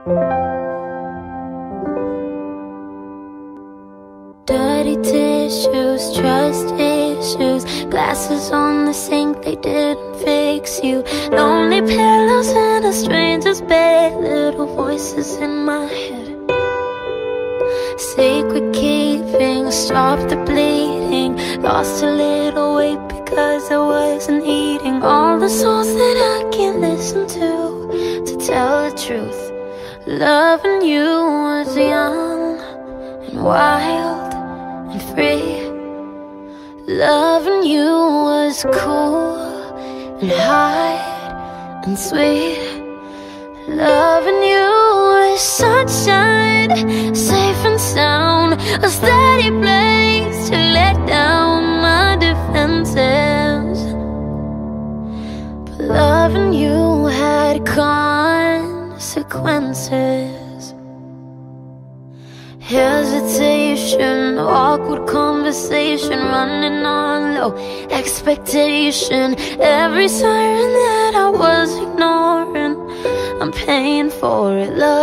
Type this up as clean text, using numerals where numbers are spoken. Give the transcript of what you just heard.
Dirty tissues, trust issues, glasses on the sink, they didn't fix you. Lonely pillows in a stranger's bed, little voices in my head. Sacred keeping, stop the bleeding. Lost a little weight because I wasn't eating. All the songs that I can't listen to tell the truth. Loving you was young and wild and free. Loving you was cool and hard and sweet. Loving you was sunshine, safe and sound, a steady place to let down my defenses. But loving you had consequences. Hesitation, awkward conversation, running on low expectation. Every siren that I was ignoring, I'm paying for it. Love